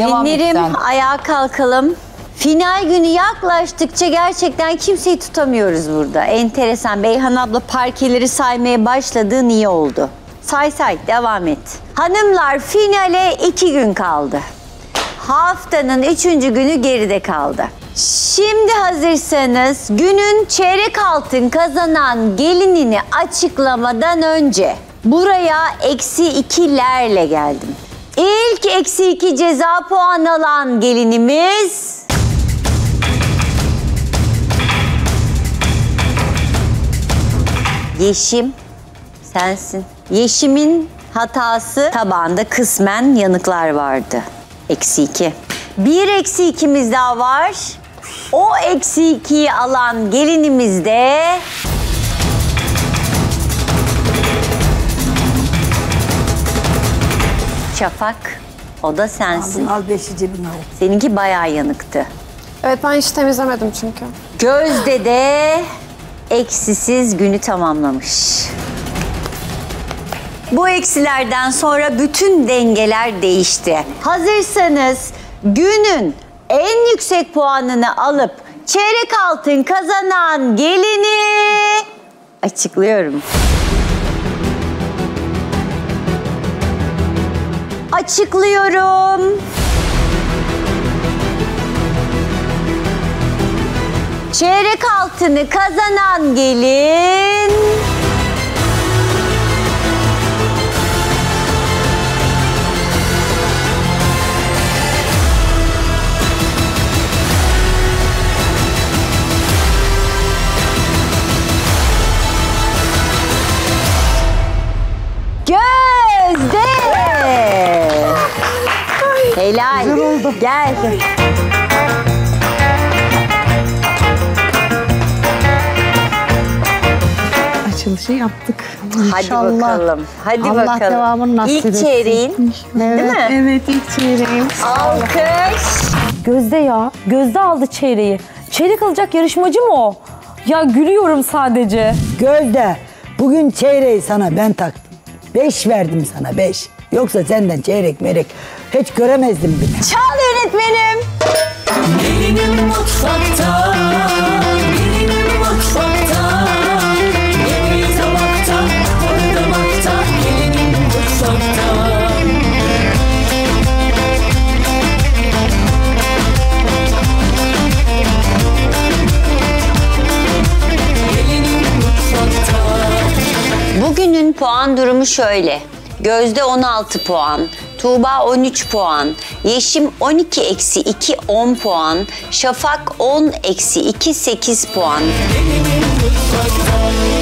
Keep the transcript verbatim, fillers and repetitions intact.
Gelinlerim ayağa kalkalım. Final günü yaklaştıkça gerçekten kimseyi tutamıyoruz burada. Enteresan. Beyhan abla parkeleri saymaya başladığı niye oldu? Say say, devam et. Hanımlar, finale iki gün kaldı. Haftanın üçüncü günü geride kaldı. Şimdi hazırsanız günün çeyrek altın kazanan gelinini açıklamadan önce buraya eksi ikilerle geldim. İlk eksi iki ceza puan alan gelinimiz... Yeşim, sensin. Yeşim'in hatası tabağında kısmen yanıklar vardı. Eksi iki. Bir eksi ikimiz daha var. O eksi ikiyi alan gelinimiz de... Şafak, o da sensin. Al, al beşi cebine al. Seninki bayağı yanıktı. Evet, ben hiç temizlemedim çünkü. Gözde de eksisiz günü tamamlamış. Bu eksilerden sonra bütün dengeler değişti. Hazırsanız günün en yüksek puanını alıp çeyrek altın kazanan gelini açıklıyorum. Açıklıyorum. Çeyrek altını kazanan gelin... Gözde! Helal. Güzel oldu. Gel. Açılışı yaptık. Hadi İnşallah. bakalım. Hadi Allah bakalım. devamını nasip İlk etsin. çeyreğin, Evet, değil mi? Evet, ilk çeyreğim. Alkış. Gözde ya. Gözde aldı çeyreği. Çeyrek alacak yarışmacı mı o? Ya gülüyorum sadece. Gözde, bugün çeyreği sana ben taktım. Beş verdim sana, beş. Yoksa senden çeyrek merek hiç göremezdim bile. Çal yönetmenim. Gelinim mutfakta, gelinim mutfakta. Yemeği tabakta, onu damakta, gelinim mutfakta. Gelinim mutfakta. Bugünün puan durumu şöyle. Gözde on altı puan, Tuğba on üç puan, Yeşim on iki eksi iki on puan, Şafak on eksi iki sekiz puan. Gelinim mutfakta.